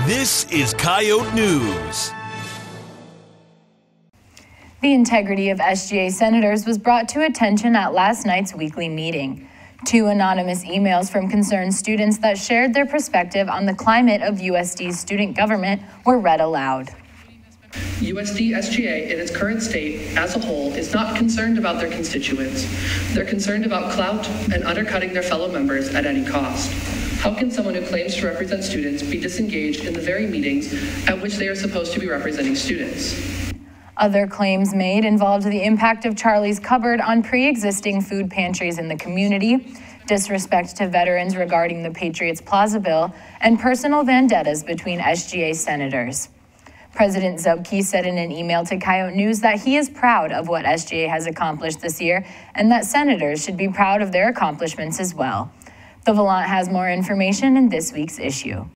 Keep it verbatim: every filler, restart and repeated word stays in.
This is Coyote News. The integrity of S G A senators was brought to attention at last night's weekly meeting. Two anonymous emails from concerned students that shared their perspective on the climate of U S D's student government were read aloud. U S D S G A in its current state as a whole is not concerned about their constituents. They're concerned about clout and undercutting their fellow members at any cost. How can someone who claims to represent students be disengaged in the very meetings at which they are supposed to be representing students? Other claims made involved the impact of Charlie's Cupboard on pre-existing food pantries in the community, disrespect to veterans regarding the Patriots Plaza bill, and personal vendettas between S G A senators. President Zubke said in an email to Coyote News that he is proud of what S G A has accomplished this year and that senators should be proud of their accomplishments as well. The Volant has more information in this week's issue.